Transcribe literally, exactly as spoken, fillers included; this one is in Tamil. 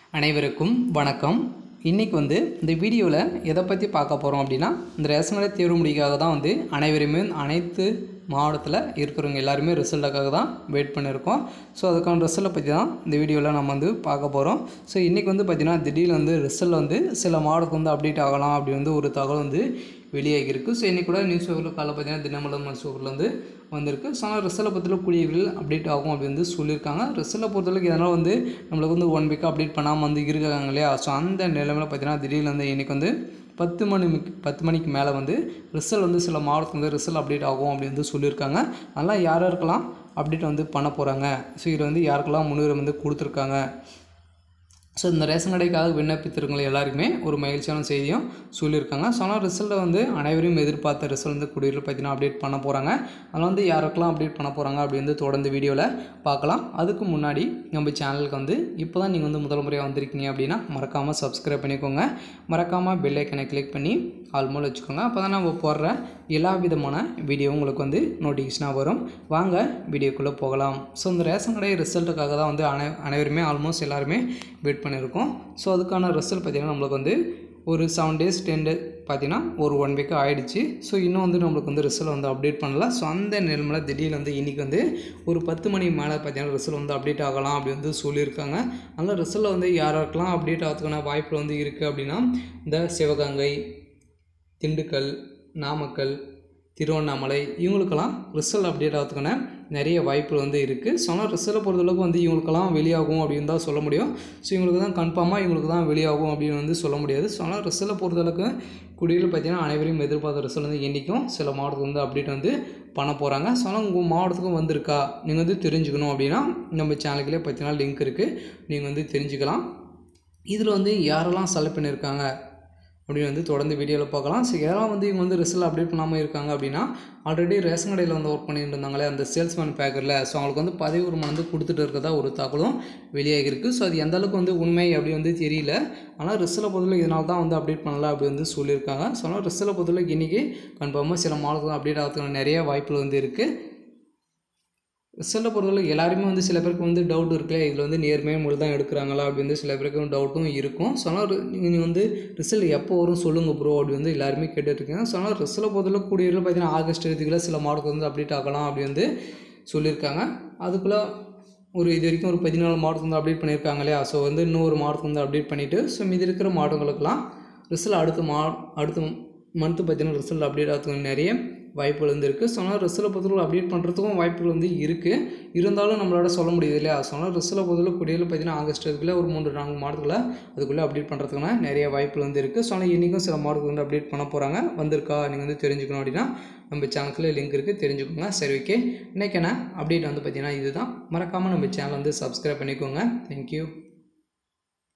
அனைவருக்கும் வணக்கம். இன்றைக்கி வந்து இந்த வீடியோவில் எதை பற்றி பார்க்க போகிறோம் அப்படின்னா, இந்த ரேஷன் கடை தேர்வு முடிக்காக தான் வந்து அனைவருமே அனைத்து மாவட்டத்தில் இருக்கிறவங்க எல்லாருமே ரிசல்ட்டுக்காக தான் வெயிட் பண்ணியிருக்கோம். ஸோ அதுக்கான ரிசல்ட்டை பற்றி தான் இந்த வீடியோவில் நம்ம வந்து பார்க்க போகிறோம். ஸோ இன்றைக்கி வந்து பார்த்திங்கன்னா திடீர்னு வந்து ரிசல்ட் வந்து சில மாவட்டத்துக்கு வந்து அப்டேட் ஆகலாம் அப்படி வந்து ஒரு தகவல் வந்து வெளியாகிருக்கு. ஸோ இன்றைக்கி கூட நியூஸ் பேப்பரில் காலையில் பார்த்திங்கன்னா தினமலர் நியூஸ் பேப்பரில் வந்து வந்திருக்கு. ஸோ ஆனால் ரிசல்ட்டை பற்றின கூடியவர்கள் அப்டேட் ஆகும் அப்படி வந்து சொல்லியிருக்காங்க. ரிசல்ட்டை பொறுத்தளவுக்கு எதனால் வந்து நம்மளுக்கு வந்து ஒன் வீக்காக அப்டேட் பண்ணாமல் வந்து இருக்காங்க இல்லையா. ஸோ அந்த நிலைமையில் பார்த்திங்கன்னா திடீர்னு வந்து இன்றைக்கி வந்து பத்து மணி பத்து மணிக்கு மேலே வந்து ரிசல்ட் வந்து சில மாவட்டத்துக்கு வந்து ரிசல்ட் அப்டேட் ஆகும் அப்படி வந்து சொல்லியிருக்காங்க. அதெல்லாம் யார் யாருக்கெல்லாம் அப்டேட் வந்து பண்ண போகிறாங்க, ஸோ இதில் வந்து யாருக்கெல்லாம் முன்னுரிமை வந்து கொடுத்துருக்காங்க. ஸோ இந்த ரேஷன் கடைக்காக விண்ணப்பித்திருக்கவங்க எல்லாருக்குமே ஒரு மகிழ்ச்சியான செய்தியும் சொல்லியிருக்காங்க. ஸோ ஆனால் ரிசல்ட்டை வந்து அனைவரும் எதிர்பார்த்த ரிசல்ட் வந்து குடியிருப்பு பார்த்தீங்கன்னா அப்டேட் பண்ண போகிறாங்க. அதில் வந்து யாருக்கெல்லாம் அப்டேட் பண்ண போகிறாங்க அப்படி வந்து தொடர்ந்து வீடியோவில் பார்க்கலாம். அதுக்கு முன்னாடி நம்ம சேனலுக்கு வந்து இப்போ தான் நீங்கள் வந்து முதல் முறையாக வந்திருக்கீங்க அப்படின்னா மறக்காமல் சப்ஸ்கிரைப் பண்ணிக்கோங்க. மறக்காமல் பெல் ஐக்கனை கிளிக் பண்ணி ஆல்மோல் வச்சுக்கோங்க. அப்போ தான் நம்ம போடுற எல்லா விதமான வீடியோ உங்களுக்கு வந்து நோட்டிஃபிகேஷனாக வரும். வாங்க வீடியோக்குள்ளே போகலாம். ஸோ இந்த ரேஷன் கடை ரிசல்ட்டுக்காக தான் வந்து அனை அனைவருமே ஆல்மோஸ்ட் எல்லாருமே வெயிட் பண்ணியிருக்கோம். ஸோ அதுக்கான ரிசல்ட் பார்த்திங்கன்னா நம்மளுக்கு வந்து ஒரு செவன் டேஸ் டென் டே பார்த்திங்கன்னா ஒரு ஒன் வீக் ஆகிடுச்சு. ஸோ இன்னும் வந்து நம்மளுக்கு வந்து ரிசல்ட் வந்து அப்டேட் பண்ணல. ஸோ அந்த நிலைமையில் திடீர்னு வந்து இன்றைக்கி வந்து ஒரு பத்து மணி மேலே பார்த்திங்கன்னா ரிசல்ட் வந்து அப்டேட் ஆகலாம் அப்படி வந்து சொல்லியிருக்காங்க. அதனால் ரிசல்ட் வந்து யாருக்கெல்லாம் அப்டேட் ஆகிறதுக்கான வாய்ப்பு வந்து இருக்குது அப்படின்னா, இந்த சிவகங்கை, திண்டுக்கல், நாமக்கல், திருவண்ணாமலை இவங்களுக்கெல்லாம் ரிசல்ட் அப்டேட் ஆகிறதுக்கான நிறைய வாய்ப்புகள் வந்து இருக்குது. ஸோ ஆனால் ரிசல்ட்டை பொறுத்தளவுக்கு வந்து இவங்களுக்கெல்லாம் வெளியாகும் அப்படின்னு தான் சொல்ல முடியும். ஸோ இவங்களுக்கு தான் கன்ஃபார்மாக இவங்களுக்கு தான் வெளியாகும் அப்படின்னு வந்து சொல்ல முடியாது. ஸோ ஆனால் ரிசல்ட்டை பொறுத்தளவுக்கு குடியில் பார்த்திங்கன்னா அனைவரையும் எதிர்பார்த்த ரிசல்ட் வந்து என்றைக்கும் சில மாவட்டத்துக்கு வந்து அப்டேட் வந்து பண்ண போகிறாங்க. ஸோ ஆனால் உங்கள் மாவட்டத்துக்கும் வந்திருக்கா நீங்கள் வந்து தெரிஞ்சுக்கணும் அப்படின்னா நம்ம சேனலுக்குள்ளே பார்த்தீங்கன்னா லிங்க் இருக்குது, நீங்கள் வந்து தெரிஞ்சுக்கலாம். இதில் வந்து யாரெல்லாம் செலக்ட் பண்ணியிருக்காங்க அப்படின்னு வந்து தொடர்ந்து வீடியோவில் பார்க்கலாம். ஸோ யாரெல்லாம் வந்து இவங்க வந்து ரிசல்ட் அப்டேட் பண்ணாமல் இருக்காங்க அப்படின்னா, ஆல்ரெடி ரேஷன் கடையில் வந்து ஒர்க் பண்ணிட்டு இருந்தாங்களே அந்த சேல்ஸ்மேன் பேக்கரில், ஸோ அவங்களுக்கு வந்து பதவி உரிமம் வந்து கொடுத்துட்டு இருக்கிறதா ஒரு தகவலும் வெளியாகிருக்கு. ஸோ அது எந்த அளவுக்கு வந்து உண்மை அப்படி வந்து தெரியல. ஆனால் ரிசல்ட்டை பொறுத்தவரைக்கும் இதனால தான் வந்து அப்டேட் பண்ணல அப்படி வந்து சொல்லியிருக்காங்க. ஸோ ஆனால் ரிசல்ட்டை பொறுத்தவரைக்கும் இன்றைக்கி கன்ஃபார்மாக சில மாதத்துக்கு அப்டேட் ஆகிறதுக்கான நிறைய வாய்ப்புகள் வந்து இருக்குது. ரிசல்ட்டை பொறுத்தவரைக்கும் எல்லாருமே வந்து சில பேருக்கு வந்து டவுட் இருக்குல்ல, இதில் வந்து நேர்மையாக முழு தான் எடுக்கிறாங்களா அப்படி வந்து சில பேருக்கு டவுட்டும் இருக்கும். ஸோ ஆனால் நீங்கள் வந்து ரிசல்ட் எப்போ வரும் சொல்லுங்கள் ப்ரோ அப்படி வந்து எல்லாருமே கேட்டுட்ருக்கீங்க. ஸோ ஆனால் ரிசல்ட்டை பொறுத்தவரைக்கும் கூடிய பார்த்தீங்கன்னா ஆகஸ்ட் இறுதிக்குள்ளே சில மாவட்டத்துக்கு வந்து அப்டேட் ஆகலாம் அப்படி வந்து சொல்லியிருக்காங்க. அதுக்குள்ளே ஒரு இது வரைக்கும் ஒரு பதினாலு மாவட்டத்துக்கு வந்து அப்டேட் பண்ணியிருக்காங்க இல்லையா. ஸோ வந்து இன்னொரு மாவட்டத்துக்கு வந்து அப்டேட் பண்ணிவிட்டு ஸோ மீதி இருக்கிற மாவட்டங்களுக்கெல்லாம் ரிசல்ட் அடுத்த மா அடுத்த மந்த்து பார்த்தீங்கன்னா ரிசல்ட் அப்டேட் ஆகிறதுக்கு நிறைய வாய்ப்புகள் வந்து இருக்குது. ஸோ ஆனால் ரிசல்ட்டை பொறுத்தவரை அப்டேட் பண்ணுறதுக்கும் வாய்ப்புகள் வந்து இருக்குது. இருந்தாலும் நம்மளால சொல்ல முடியுது இல்லையா. ஸோ ஆனால் ரிசல்ட்டை பொறுத்தவரை கூடியில் பார்த்தீங்கன்னா ஆகஸ்ட் அதுக்குள்ளே ஒரு மூன்று நான்கு மாதத்தில் அதுக்குள்ளே அப்டேட் பண்ணுறதுக்கான நிறைய வாய்ப்புகள் வந்து இருக்குது. ஸோ ஆனால் இன்றைக்கும் சில மாதத்துக்கு வந்து அப்டேட் பண்ண போகிறாங்க. வந்திருக்கா நீங்கள் வந்து தெரிஞ்சுக்கணும் அப்படின்னா நம்ம சேனலுக்குள்ளே லிங்க் இருக்குது, தெரிஞ்சுக்கோங்க. சரி, ஓகே. இன்றைக்கான அப்டேட் வந்து பார்த்திங்கன்னா இதுதான். மறக்காமல் நம்ம சேனல் வந்து சப்ஸ்கிரைப் பண்ணிக்கோங்க. தேங்க்யூ.